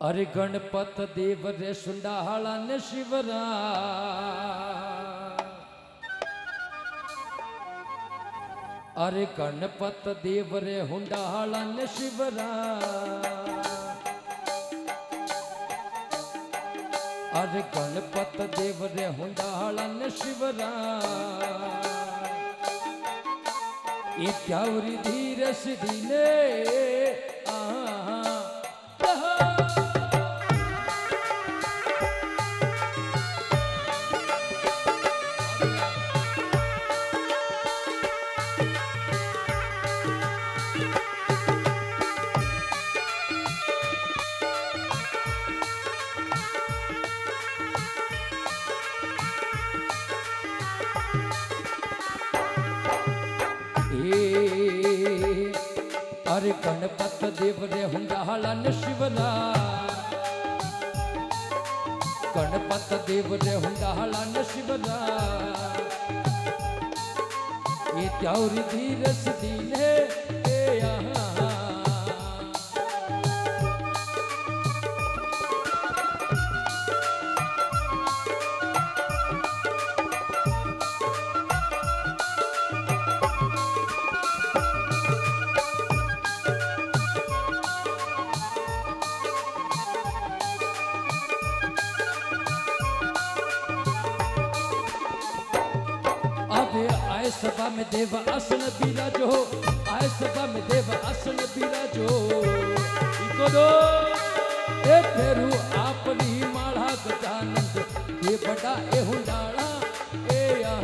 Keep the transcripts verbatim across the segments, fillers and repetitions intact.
अरे गणपत देव रे सुंडाला ने शिवरा अरे गणपत देव रे हुंडाला ने शिवरा अरे गणपत देव रे हुंडाला ने शिवरा ये त्यावरी धीर सिधी ने अरे गणपत देव रे हुंडाला ने शिवरा गणपत देव रे हुंडाला ने शिवरा ये त्यावरी धीर सिधी ने आए सभा में देव आसन बिराजो आए सभा में देव आसन बिराजो इको दो ए फेरू आपनी माला गजानंद ये बड़ा ए हुंडाला ए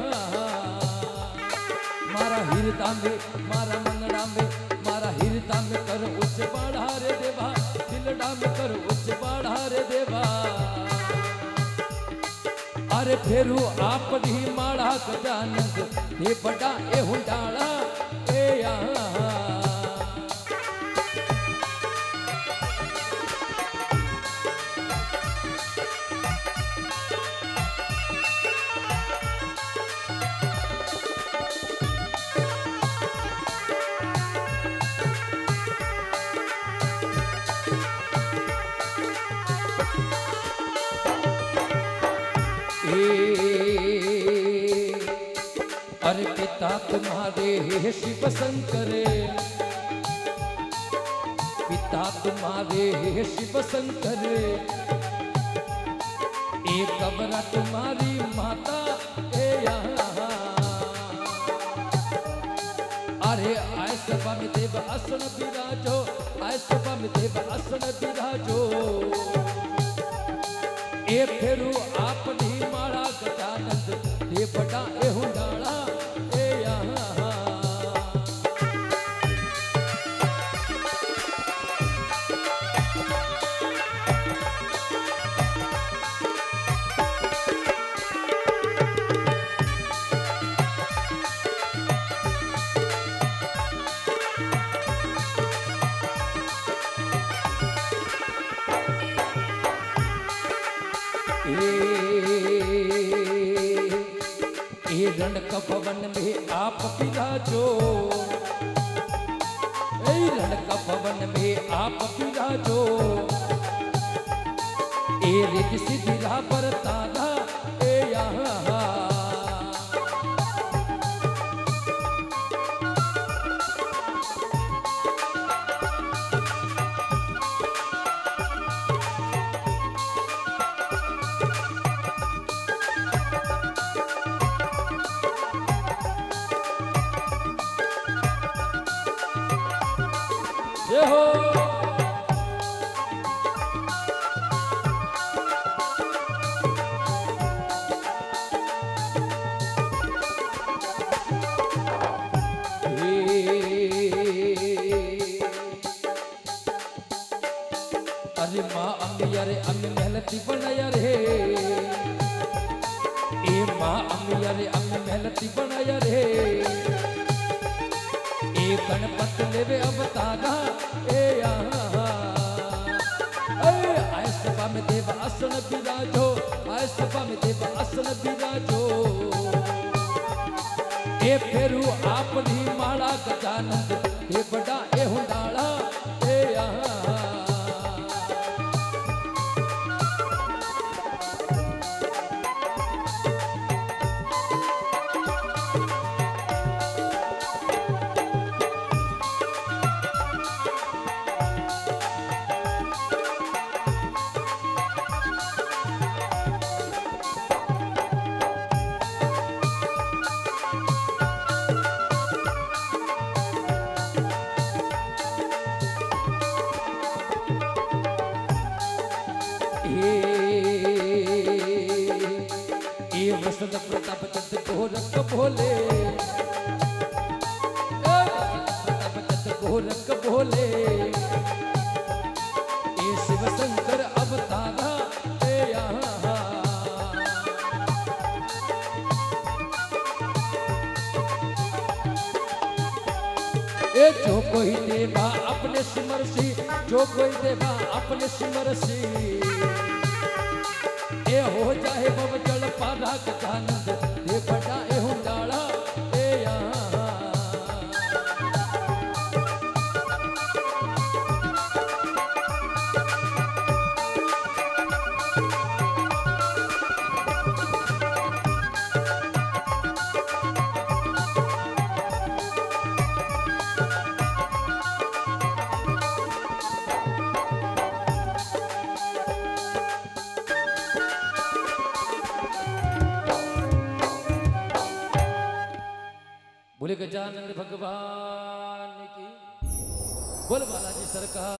मारा हिरदा में मारा मनड़ा में मारा हिरदा में कर उच्च बाढ़ा रे देवा दिलड़ा में कर उच्च बाढ़ा रे देवा अरे फेरू आपनी माला गजानंद ये बड़ा ए हुंडाला ए अरे पिता तुम्हारे हे शिव शंकर पिता तुम्हारे हे शिव शंकर एक कबरा तुम्हारी माता ए अरे आय सभा में देव आसन बिराजो आय सभा में देव आसन बिराजो ए फेरू आपनी माला गजानंद ये बड़ा ए हुंडाला ये रण का भवन में आप विराजो रण का भवन में आप विराजो ए रिद्धि सिद्धि पर तारा ए यहाँ ये हो अरे माँ अम्मी अरे अम्मी मेहनती बनाया रे ए माँ अम्मी अरे अम्मी मेहनती बनाया रे ए गणपत लेवे अवतारा ए आय सभा में देव आसन बिराजो आय सभा में देव आसन बिराजो ए फेरू आपनी माला गजानंद ये बड़ा ए हुंडाला ए गोरख भोले, भगत गोरख भोले, ए शिव शंकर अवतारा ए यहाँ। ए जो कोई देवा अपने सिमर सी, जो कोई देवा अपने सिमर सी, ए हो जाए बब जल पारा गजानंद दे बड़ा ए हुंडाड़ा ए यहाँ। बोले गजानंद भगवान की, बोल बालाजी सरकार।